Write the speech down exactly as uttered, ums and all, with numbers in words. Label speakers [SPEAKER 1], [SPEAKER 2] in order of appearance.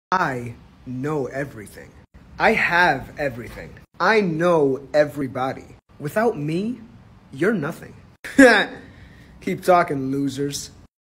[SPEAKER 1] I know everything. I have everything. I know everybody. Without me, you're nothing. Keep talking, losers.